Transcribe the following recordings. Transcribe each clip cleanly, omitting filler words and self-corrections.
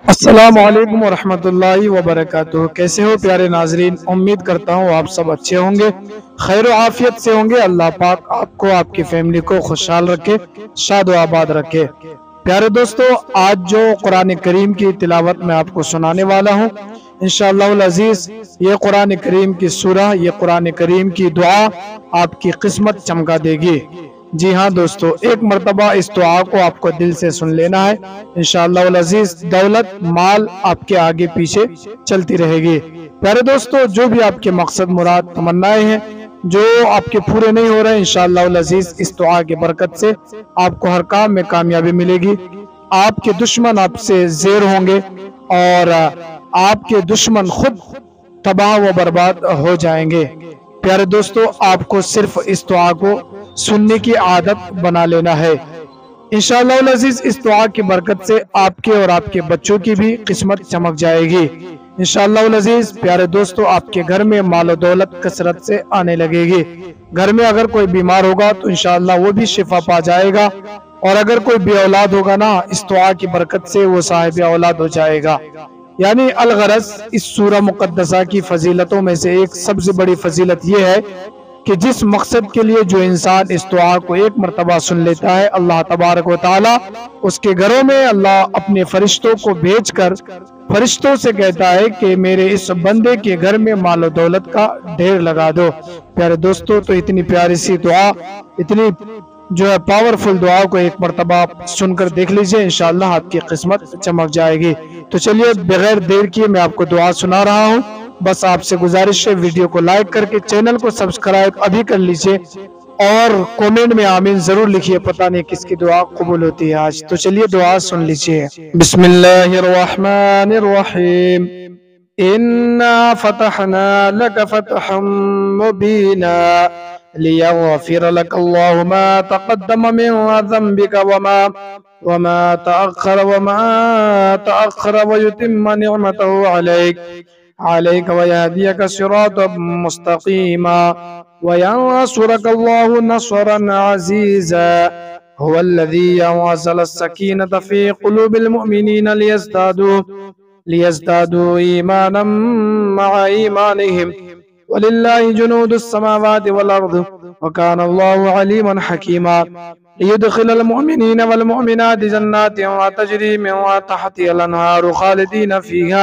अस्सलामु अलैकुम वरहमतुल्लाहि वबरकातुहू। कैसे हो प्यारे नाजरीन, उम्मीद करता हूँ आप सब अच्छे होंगे, खैर व आफियत से होंगे। अल्लाह पाक आपको, आपकी फैमिली को खुशहाल रखे, शाद व आबाद रखे। प्यारे दोस्तों, आज जो कुरान करीम की तिलावत मैं आपको सुनाने वाला हूँ, इंशाअल्लाह अजीज, ये कुरान करीम की सूरह, ये कुरान करीम की दुआ आपकी किस्मत चमका देगी। जी हाँ दोस्तों, एक मरतबा इस दुआ को आपको दिल से सुन लेना है। इंशाअल्लाह अजीज, दौलत माल आपके आगे पीछे चलती रहेगी। प्यारे दोस्तों, जो भी आपके मकसद मुराद तमन्नाएं हैं, जो आपके पूरे नहीं हो रहे, इंशाअल्लाह अजीज इस दुआ की बरकत से आपको हर काम में कामयाबी मिलेगी। आपके दुश्मन आपसे ज़ेर होंगे और आपके दुश्मन खुद तबाह व बर्बाद हो जाएंगे। प्यारे दोस्तों, आपको सिर्फ इस दुआ को सुनने की आदत बना लेना है। इंशाअल्लाह अज़ीज़, इस दुआ की बरकत से आपके और आपके बच्चों की भी किस्मत चमक जाएगी। इंशाअल्लाह अज़ीज़, प्यारे दोस्तों, आपके घर में माल दौलत कसरत से आने लगेगी। घर में अगर कोई बीमार होगा तो इंशाअल्लाह वो भी शिफा पा जाएगा, और अगर कोई बे औलाद होगा ना, इस दुआ की बरकत से वो साहिब औलाद हो जाएगा। यानी अलगरज, इस सूरह मुकद्दसा की फजीलतों में से एक सबसे बड़ी फजीलत यह है कि जिस मकसद के लिए जो इंसान इस दुआ को एक मरतबा सुन लेता है, अल्लाह तबारक व तआला उसके घरों में अल्लाह अपने फरिश्तों को भेजकर फरिश्तों से कहता है कि मेरे इस बंदे के घर में माल दौलत का ढेर लगा दो। प्यारे दोस्तों, तो इतनी प्यारी सी दुआ, इतनी जो है पावरफुल दुआ को एक मरतबा सुनकर देख लीजिए, इंशाअल्लाह आपकी किस्मत चमक जाएगी। तो चलिए, बगैर देर किए मैं आपको दुआ सुना रहा हूँ। बस आपसे गुजारिश है, वीडियो को लाइक करके चैनल को सब्सक्राइब अभी कर लीजिए और कमेंट में आमीन जरूर लिखिए। पता नहीं किसकी दुआ कबूल होती है आज। तो चलिए दुआ सुन लीजिए। बिस्मिल्लाहिर्रहमानिर्रहीम। इन्ना फतहना लक फतहम मुबीना लियगफिर लक अल्लाहु मा तक़द्दम मिन ज़ंबिका वमा तअख़्ख़र वयुतिम्म निअमतहु अलैक वयहदियक सिरातम मुस्तक़ीमा वयंसुरक अल्लाहु नस्रन अज़ीज़ा हुवल्लज़ी अंज़ल अस्सकीनत फ़ी क़ुलूबिल मुअमिनीन लियज़दादू ईमानम मअ ईमानिहिम वलिल्लाहि जुनूदुस समावाति वल अर्द वकान अल्लाहु अलीमन हकीमा लियुदखिलल मुअमिनीन वल मुअमिनाति जन्नातिन तजरी मिन तहतिहल अनहारु खालिदीन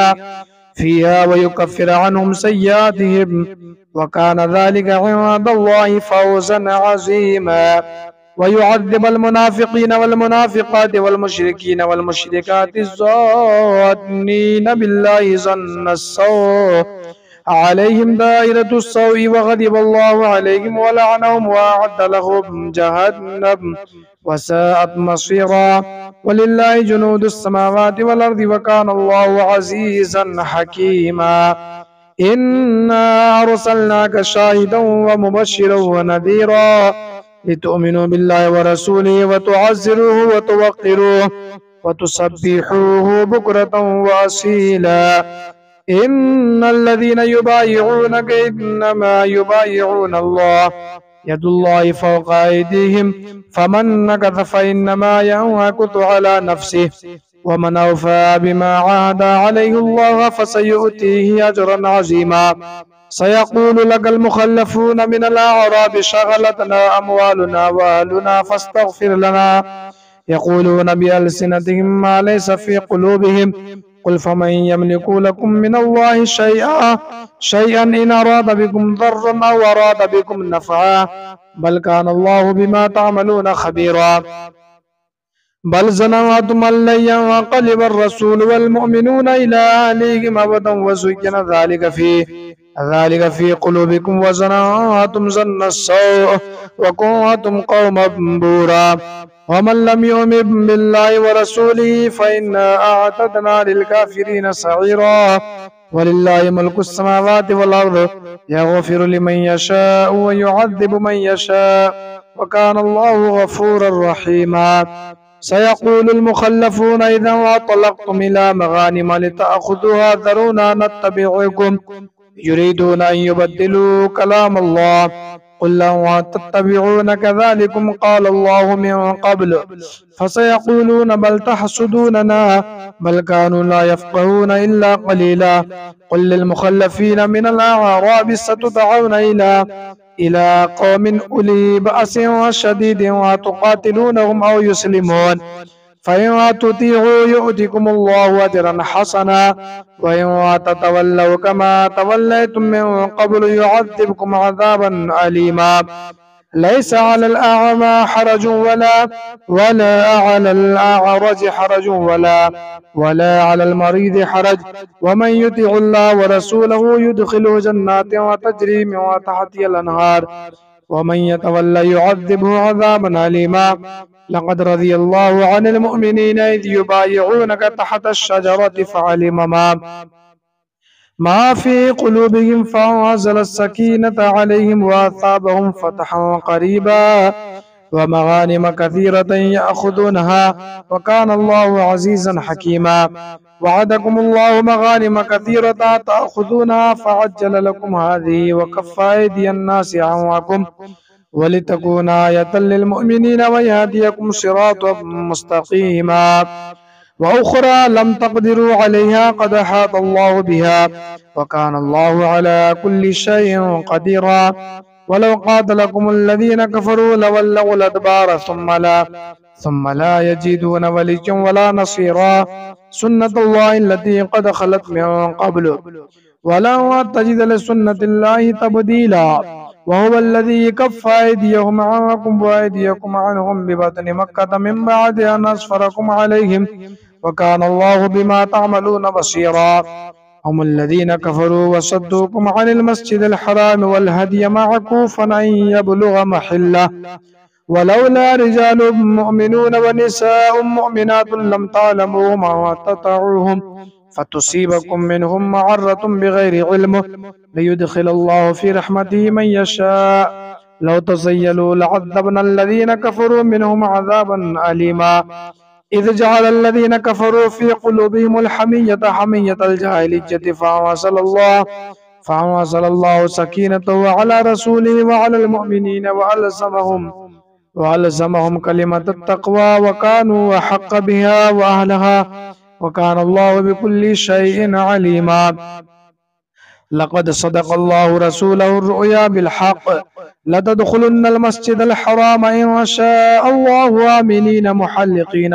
फ़ीहा वयुकफ्फिर अन्हुम सय्यातिहिम वकान ज़ालिका इंदल्लाहि फ़ौज़न अज़ीमा वयुअज़्ज़िबल मुनाफ़िक़ीन वल मुनाफ़िक़ाति वल मुशरिकीन वल मुशरिकाति ज़ान्नीन बिल्लाहि ज़न्नस्सौअ अलैहिम दाइरतुस्सौइ वग़ज़िबल्लाहु अलैहिम वलअनहुम वअअद्द लहुम जहन्नम वसाअत मसीरा वलिल्लाहि जुनूदुस समावाति वल अर्दि वकान अल्लाहु अज़ीज़न हकीमा। इन्ना अरसलनाका शाहिदन व मुबश्शिरन व नज़ीरा लितुअमिनु बिल्लाहि व रसूलिहि व तुअज़्ज़िरूहु व तुवक़्क़िरूहु व तुसब्बिहूहु बुक्रतन व असीला। इन्नल्लज़ीना युबायिऊनका इन्नमा युबायिऊना अल्लाह यदुल्लाहि फ़ौक़ा अयदीहिम फमन नकथ फ़इन्नमा यनकुथु अला नफ़्सिहि वमन औफ़ा बिमा अहदा अलैहि अल्लाह फ़सयु'तीहि अजरन अज़ीमा। सयक़ूलु लकल मुख़ल्लफ़ून मिनल अअराबि शग़लतना अमवालुना व अहलुना फ़स्तग़फ़िर लना यक़ूलून बिअल्सिनतिहिम मा लैसा फ़ी क़ुलूबिहिम क़ुल फ़मन यमलिकु लकुम मिनल्लाहि शैअन इन अरादा बिकुम दर्रन औ अरादा बिकुम नफ़अन बल कान अल्लाहु बिमा तअमलून ख़बीरा। बल ज़ननतुम अल्लन यन्क़लिब अर्रसूलु वल मुअमिनूना इला अहलिहिम अबदन व ज़ुय्यिना ज़ालिका फ़ी क़ुलूबिकुम व ज़ननतुम ज़न्नस्सौअ व कुन्तुम क़ौमन बूरा वमन लम यु'मिन बिल्लाहि व रसूलिहि फ़इन्ना अअतदना लिलकाफ़िरीन सईरा वलिल्लाहि मुल्कुस समावाति वल अर्द यग़फ़िरु लिमन यशाअ व युअज़्ज़िबु मन यशाअ व कान अल्लाहु गफ़ूरर रहीमा। सयक़ूलुल मुख़ल्लफ़ून इज़ा इंतलक़्तुम इला मग़ानिम लितअख़ुज़ूहा ज़रूना नत्तबि'कुम युरीदूना अन युबद्दिलू कलाम अल्लाह قل لو تتبعون كذلكم قال الله من قبل فسيقولون بل تحسدوننا بل كانوا لا يفقهون إلا قليلا. قل للمخلفين من الأعراب ستدعون إلى قوم أولي بأس شديد وتقاتلونهم أو يسلمون فإن تطيعوا يؤتكم الله أجرا حسنا وإن تتولوا كما توليتم من قبل يعذبكم عذابا أليما. ليس على الأعمى حرج ولا على الأعرج حرج ولا على المريض حرج ومن يطع الله ورسوله يدخله جنات وتجري من تحتها الأنهار ومن يتولى يعذبه عذابا أليما. لقد رضي الله عن المؤمنين إذ يبايعونك تحت الشجرة فعلم ما في قلوبهم فأنزل السكينة عليهم وأثابهم فتحا قريبا ومغانم كثيرة يأخذونها وكان الله عزيزا حكيما. وعدكم الله مغانم كثيرة تأخذونها فعجل لكم هذه وكف أيدي الناس عنكم ولتكون آية للمؤمنين ويهديكم صراطا مستقيما. وأخرى لم تقدروا عليها قد أحاط الله بها وكان الله على كل شيء قديرا. ولو قاتلكم الذين كفروا لولوا الأدبار ثم لا يجدون وليا ولا نصيرا. سنة الله التي قد خلت من قبل ولن تجد لسنة الله تبديلا. وهو الذي كف أيديهم عنكم وأيديكم عنهم ببطن مكة من بعد أن أسفركم عليهم وكان الله بما تعملون بصيرا. هم الذين كفروا وصدوكم عن المسجد الحرام والهدي معكوفا أن يبلغ محله ولولا رجال مؤمنون ونساء مؤمنات لم تعلموهم أن تطيعوهم فتصيبكم منهم معرة بغير علم ليدخل الله في رحمته من يشاء. لو تزيلوا لعذبنا الذين كفروا منهم عذابا أليما. إذ جعل الذين كفروا في قلوبهم الحمية حمية الجاهلية فأنزل الله سكينته على رسوله وعلى المؤمنين وألزمهم كلمة التقوى وكانوا أحق بها وأهلها وكان الله بكل شيء عليما. لقد صدق الله رسوله الرؤيا بالحق لتدخلن المسجد الحرام إن شاء الله آمنين محلقين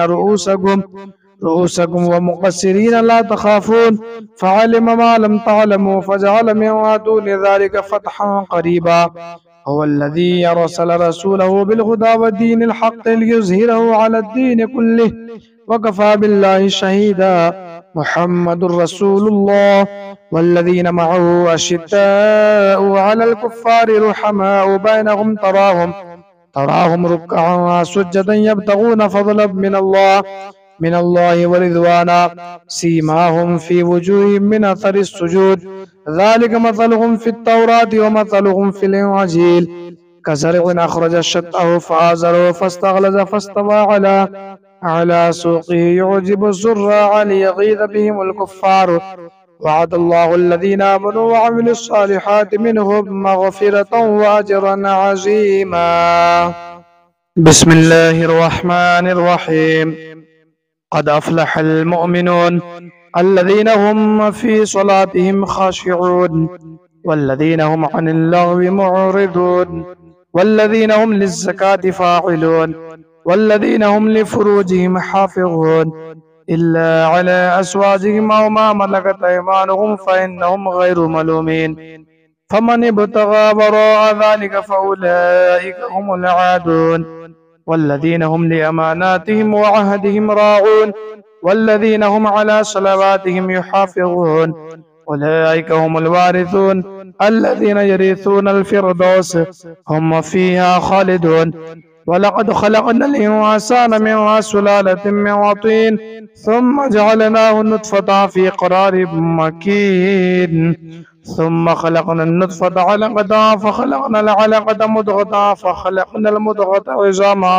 رؤوسكم ومقصرين لا تخافون فعلم ما لم تعلموا فجعل من دون ذلك فتحا قريبا. هو الذي أرسل رسوله بالهدى والدين الحق ليظهره على الدين كله وكفى بالله شهيدا. محمد رسول الله والذين معه أشداء على الكفار رحماء بينهم تراهم ركعا سجدا يبتغون فضلا من الله ورضوانا سيماهم في وجوههم من أثر السجود ذلك مثلهم في التوراة ومثلهم في الإنجيل كزرع أخرج شطأه فآزره فاستغلظ فاستوى على سوقه يعجب الزراع ليغيظ بهم الكفار. وعد الله الذين آمنوا وعملوا الصالحات منهم مغفرة وأجرا عظيما. بسم الله الرحمن الرحيم. قد أفلح المؤمنون الذين هم في صلاتهم خاشعون والذين هم عن اللغو معرضون والذين هم للزكاة فاعلون والذين هم لفروجهم حافظون إلا على أزواجهم أو ما ملكت أيمانهم فإنهم غير ملومين فمن ابتغى وراء ذلك فأولئك هم العادون والذين هم لأماناتهم وعهدهم راعون والذين هم على صلواتهم يحافظون أولئك هم الوارثون الذين يرثون الفردوس هم فيها خالدون. ولقد خلقنا الإنسان من سلالة من طين ثم جعلناه نطفة في قرار مكين ثم خلقنا النطفة علقة فخلقنا العلقة مضغة فخلقنا المضغة عظاما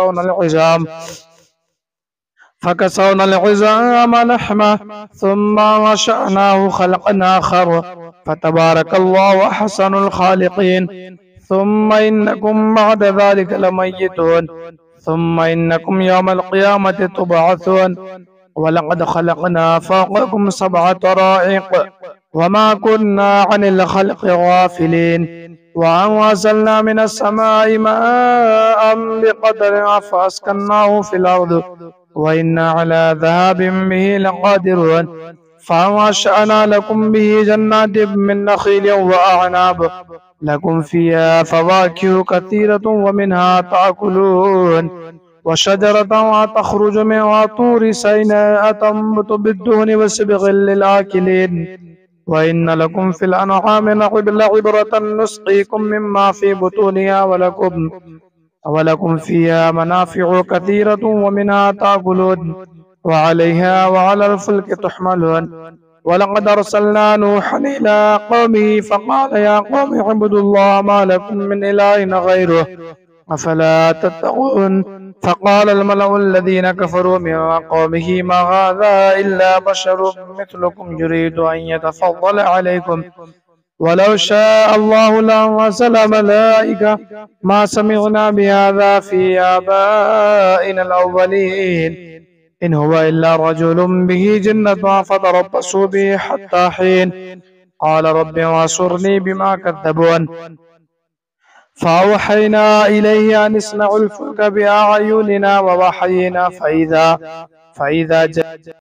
فكسونا العظام لحمة ثم نشأناه خلقا آخر فتبارك الله أحسن الخالقين. ثم إنكم بعد ذلك لميتون ثم إنكم يوم القيامة تبعثون ولقد خلقنا فوقكم 7 طرائق وما كنا عن الخلق غافلين وأنزلنا من السماء ماء بقدر فأسكناه في الأرض وإنا على ذهاب به لقادرون فأنشأنا لكم به جنات من نخيل وأعناب لكم فيها فواكه كثيرة ومنها تأكلون وشجرة تخرج من طور سيناء تنبت بالدهن وسبغ للآكلين وإن لكم في الأنعام لعبرة نسقيكم مما في بطونها ولكم فيها منافع كثيرة ومنها تأكلون وعليها وعلى الفلك تحملون ولقد أرسلنا نوحا إلى قومه فقال يا قوم اعبدوا الله ما لكم من إله غيره أفلا تتقون فقال الملأ الذين كفروا من قومه ما هذا إلا بشر مثلكم يريد أن يتفضل عليكم ولو شاء الله لأنزل ملائكة ما سمعنا بهذا في آبائنا الأولين إن هو إلا رجل به جنة فتربصوا به حتى حين قال رب انصرني بما كذبون فأوحينا إليه أن اصنعوا الفلك بأعيننا ووحينا فإذا جاء